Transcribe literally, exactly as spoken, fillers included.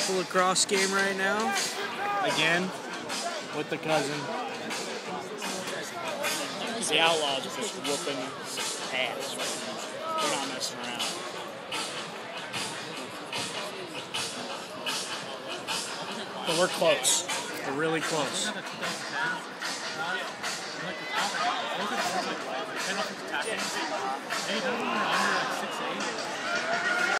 at the lacrosse game right now. Again, with the cousin. The Outlaws are just whooping ass right now. They're not messing around. But we're close. We're really close. They don't under like six eight.